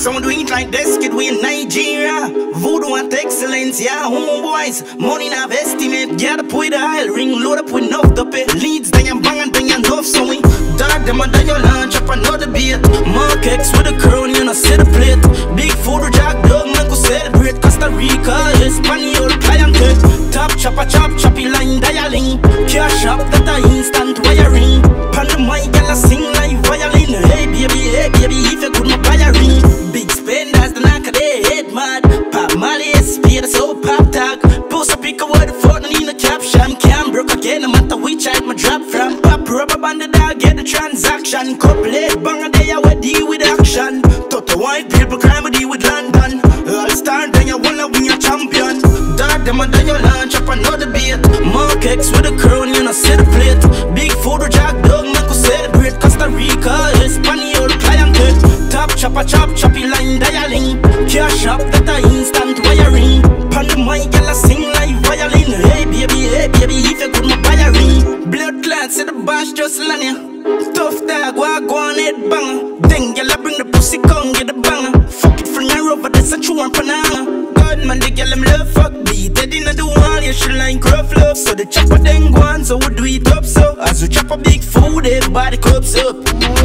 Some do it like this, kid, we in Nigeria. Voodoo and excellence, yeah, homeboys. Money not estimate, get up with the oil ring, load up with enough to pay. Leads, then you bang and then you enough, so we dark them and then you launch up another beat. Mark X with a crown, you know, set a plate. Big food, Jack Dog, man, go celebrate. Costa Rica, Espanol, clientele. Top chopper, choppy line, dialing. Cash up, that a instant wiring. Pan the mic, girl, I sing like violin. Hey, baby, if you could not buy a ring. Big spenders, the knock of their head mad. Pop Molly, speed, so pop tag. Post a pick a word for the in a caption. Cam broke again, no matter which side my drop from. Pop rubber band the dog, get the transaction. Couple head bang a day, I would deal with action. Toto white people crime, we deal with London. All star, then you wanna win your champion. Dark them and then you launch up another beat. Mark X with a crown, you know, set a plate. Big photo, Jack Dog, man, go celebrate. Costa Rica, Espanol, clientele. Top chopper, choppy line, dialing. Cash up, that a instant wiring. Pan the mic, girl, I sing like violin. Hey, baby, if you could not buy a ring. Blood clots in the bash, just land ya. Tough dog, walk on head banger. Then girl, I bring the pussy, come get the banger. Fuck it from your over, that's a true one banana. God, man, the girl, I'm love, fuck beat. They didn't do all, you should like rough love. So the chopper then go on, so we do it up, so as we chop a big food, everybody cups up.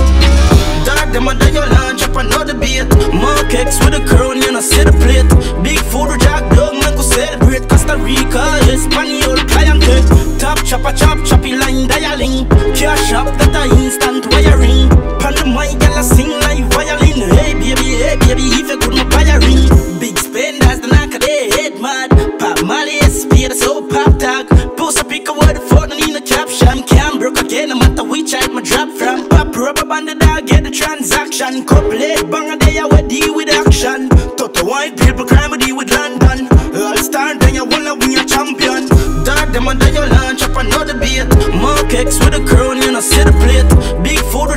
Dark them and then you launch up another beat. Mark X with a crown, you know, set a plate. Big food, Jack Dog, man, go celebrate. Costa Rica, Espanol, clientele. Top chopper, choppy line, dialing. Cash up, that a instant wiring. Pan the mic, girl, I sing like violin. Hey, baby, if you could not buy a ring. Big spenders, the knock of their head mad. Pop Molly, speed, so pop tag. Post a pick a word for the in a caption. Cam broke again, no matter which side my drop from. Pop rubber band the dog, get the transaction. Couple head bang a day, I would deal with action. Toto white people crime, we deal with London. All star, then you wanna win your champion. Dark them and then you launch up another beat. Mark X with a crown, you know, set a plate. Big food,